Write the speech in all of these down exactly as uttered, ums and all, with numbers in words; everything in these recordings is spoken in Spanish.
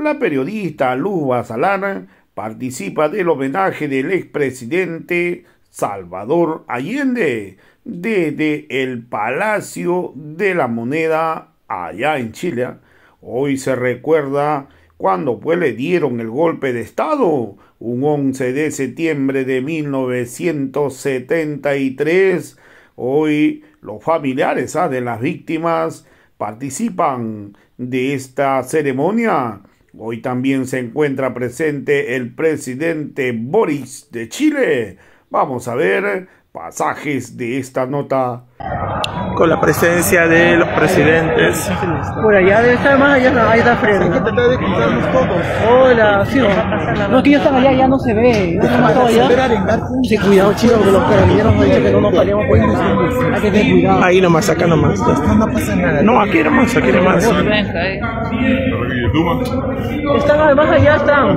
la periodista Luz Basalar participa del homenaje del expresidente Salvador Allende desde el Palacio de la Moneda allá en Chile. Hoy se recuerda cuando pues le dieron el golpe de Estado, un once de septiembre de mil novecientos setenta y tres. Hoy los familiares ¿ah? de las víctimas participan de esta ceremonia. Hoy también se encuentra presente el presidente Boric de Chile. Vamos a ver pasajes de esta nota. Con la presencia de los presidentes. Por allá debe estar más allá, ahí está Fred. Hay que tratar de cruzarnos todos. Hola, sí, no, que ya están allá, ya no se ve. Sí, cuidado, chicos, porque los carabineros nos dicen que no nos paremos por ahí. Hay que tener cuidado. Ahí nomás, acá nomás. No pasa nada. No, aquí nomás, aquí nomás. Están además allá, están.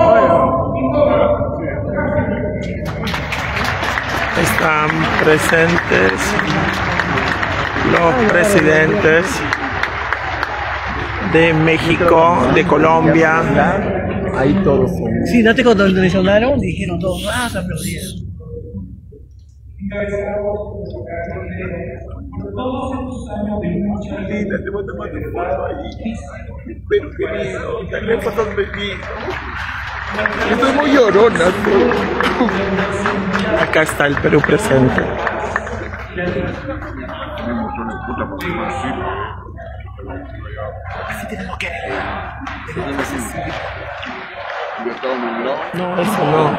Están presentes los presidentes de México, de Colombia. Ahí todos son. Sí, date cuando lo mencionaron, dijeron todos, ah, se aplaudieron. Linda, te voy a tomar tu foto ahí. Pero querido, también pasas feliz. Estoy muy llorona. Acá está el Perú presente. Así tenemos que No, eso no.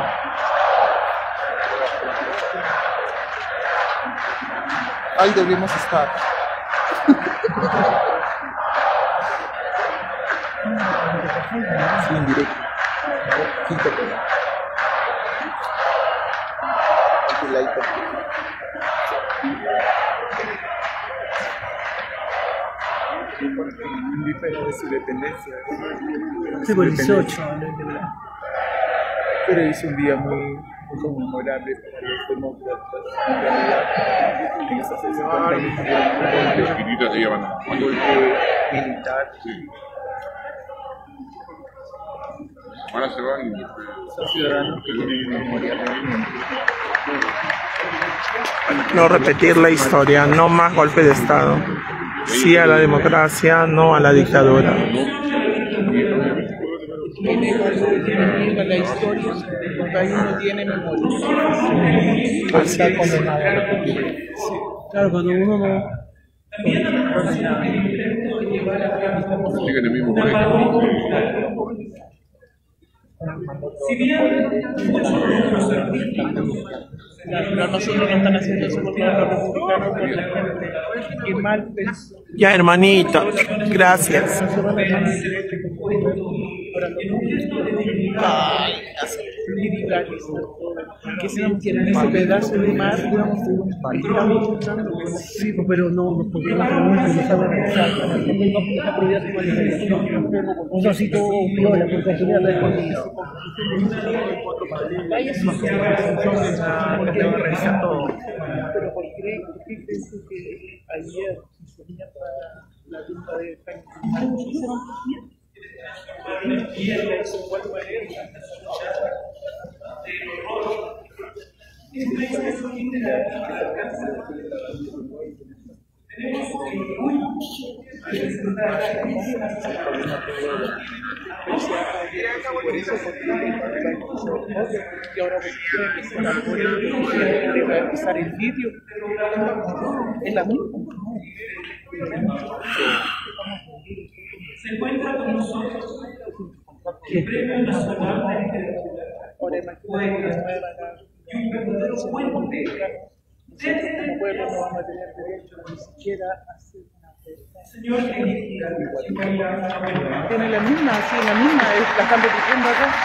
Ahí debemos estar. Sí, en directo. Quinto plano. Aquí la Indígena de su dependencia. Sí, por dieciocho. Pero es un día muy, muy conmemorable para los demócratas. En esas cincuenta años de un golpe militar. Ahora se van y Son ciudadanos que tienen memoria realmente. No repetir la historia, no más golpe de Estado. Sí a la democracia, no a la dictadura. La historia, porque ahí uno tiene memoria. Así es. Claro, cuando uno no. siguen el mismo colegio. Si bien pero nosotros no están haciendo eso porque los republicanos y mal pensó. Ya, hermanito, gracias. Ay, militares que se entienden ese pedazo de mar, digamos, estamos luchando. Sí, pero no, no podemos empezar a realizar. Esta propiedad se manifestación. Un osito viola, porque aquí ya la condición. Ahí es una cosa que va a realizar todo. Pero ¿por qué pienso que ayer se venía para la junta de y el eso vuelve a leer y ahora voy a empezar el vídeo en la misma. Se encuentra con nosotros el Premio Nacional de y un verdadero puente. Como pueblo no vamos a tener derecho ni siquiera a hacer una pregunta. Señor, tiene la misma, sí, la misma, la están repitiendo acá.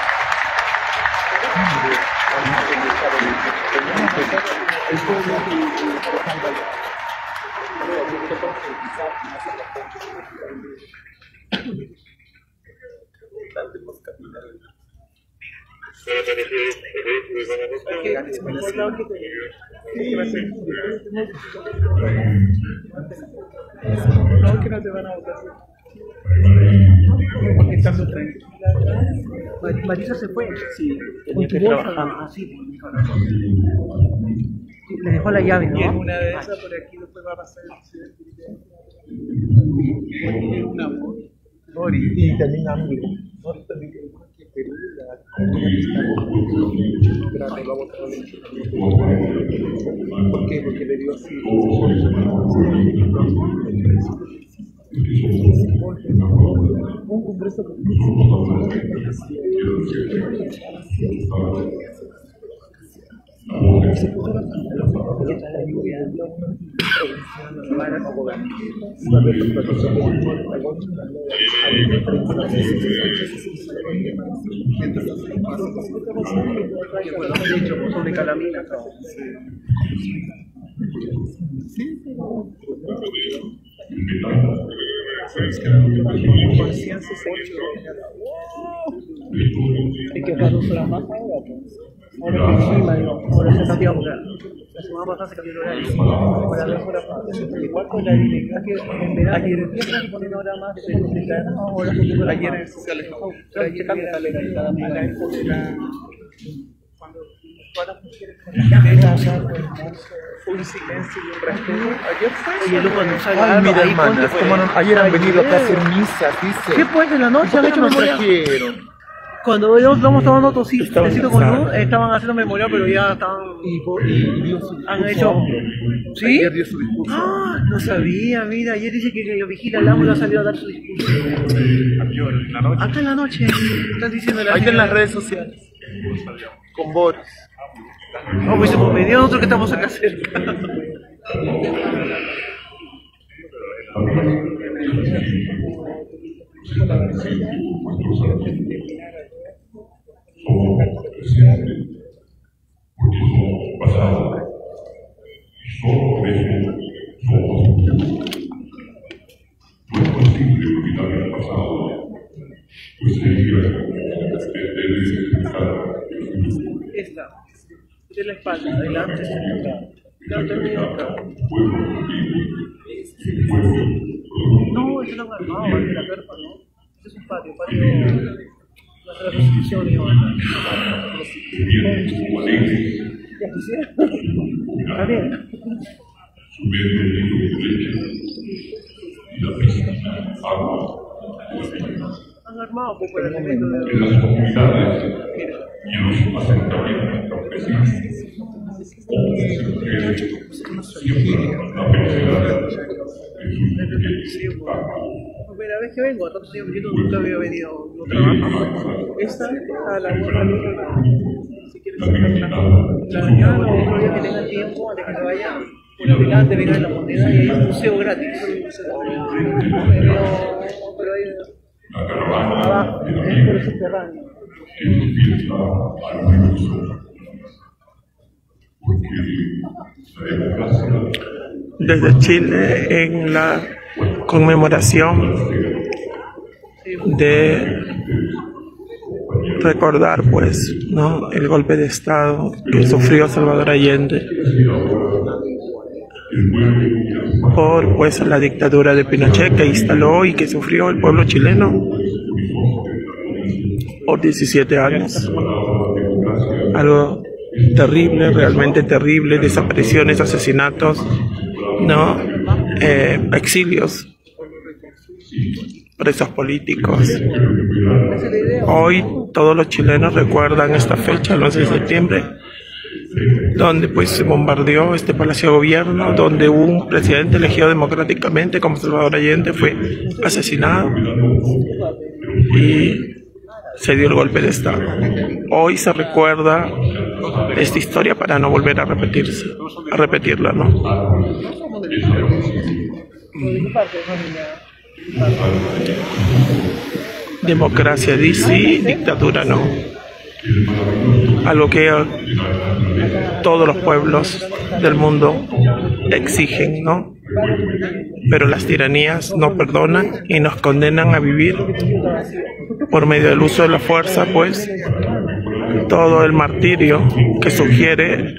No, que no te van a votar. ¿Por qué estás tranquila? Marisa se fue. Sí, tenía que trabajar. Así. Le dejó la llave, Y en ¿no? una de esas por aquí después va a pasar el accidente. Tiene un amor. Nori. Y también hambre. Nori también que Perú, la comunidad que está grande, va a votar a la elección. ¿Por qué? Porque le dio así. Un congreso con sobre Calamina. Hay que dejar dos horas más ahora, pues. Ahora por encima, digo, ahora se cambió a horario. La semana pasada se cambió el horario. Ahora dos horas más. Igual con la dirección que en verano siempre se pone una hora más de ahora se puso ayer en sociales. Ayer cambia la legalidad. A la época cuando todas las mujeres con la fue un silencio y un respeto. Ayer fue. Oye, Lupa, no sale Ay, algo. mira, Ahí hermanas, ponte, como no- pues. ayer han venido acá a Ayer. hacer misas, dice. ¿Qué pues en la noche? ¿Por Han qué hecho no nos memorial. trajeron? Cuando ellos estamos tomando tocito Estaban con cansados. luz, estaban haciendo memorial, pero ya estaban. Y, po- y dio su Han discurso. hecho. ¿Sí? Ayer dio su discurso. Ah, no sabía, mira, ayer dice que lo vigila el amo ha salido a dar su discurso. En la noche. Acá en la noche, están diciendo la Ahí está en señora. las redes sociales. Con Boris. Oh, pues se me dio nosotros que estamos acá cerca. Esta, de la espalda, adelante, adelante medio acá. No, es un armado, es de la carpa, ¿no? Este es un patio, patio de la Constitución, y bueno. Ya quisiera. Está bien. Han armado pues, para el momento de... en las comunidades y en los asentamientos campesinos. Primera vez que vengo, tantos años viniendo, nunca había venido, no trabajo. Esta a la otra, al otro lado. Si quieres sacar una la mañana o otro día que tengan tiempo, antes que se vayan, por adelante, vengan en la moneda y hay un museo gratis. Pero, pero hay abajo, es por el subterráneo. Desde Chile, en la conmemoración de recordar, pues, ¿no?, el golpe de Estado que sufrió Salvador Allende por, pues, la dictadura de Pinochet que instaló y que sufrió el pueblo chileno por diecisiete años. Algo terrible, realmente terrible, desapariciones, asesinatos, ¿no? Eh, exilios, presos políticos. Hoy todos los chilenos recuerdan esta fecha, el once de septiembre, donde pues se bombardeó este Palacio de Gobierno, donde un presidente elegido democráticamente como Salvador Allende fue asesinado y se dio el golpe de Estado. Hoy se recuerda esta historia para no volver a repetirse, a repetirla, ¿no? Democracia dice, dictadura no. Algo que todos los pueblos del mundo exigen, ¿no? Pero las tiranías no perdonan y nos condenan a vivir por medio del uso de la fuerza, pues, todo el martirio que sugiere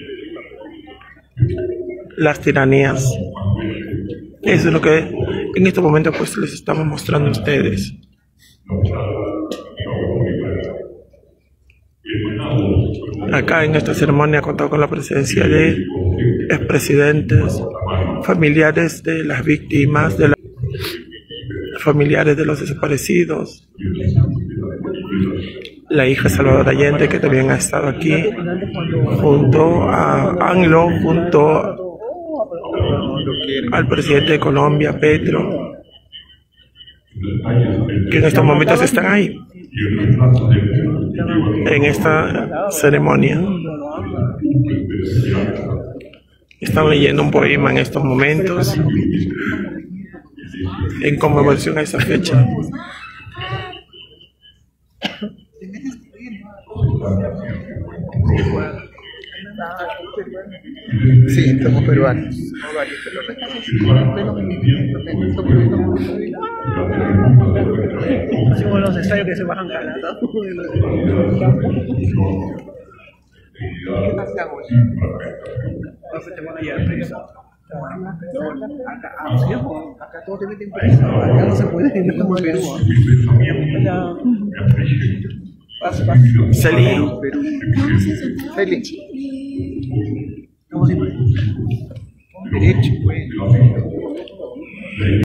las tiranías. Eso es lo que en este momento pues les estamos mostrando a ustedes. Acá en esta ceremonia contó con la presencia de expresidentes, familiares de las víctimas, de la, familiares de los desaparecidos, la hija Salvador Allende, que también ha estado aquí, junto a ANLO, junto al presidente de Colombia, Petro, que en estos momentos están ahí, en esta ceremonia. Están leyendo un poema en estos momentos, en conmemoración a esa fecha. Sí, estamos peruanos. Hacemos los ensayos que se bajan caladas. Acá todo te meten preso. Acá no se puede, no como en Perú. Paso, paso. Celi. Celi. Derecho, pues.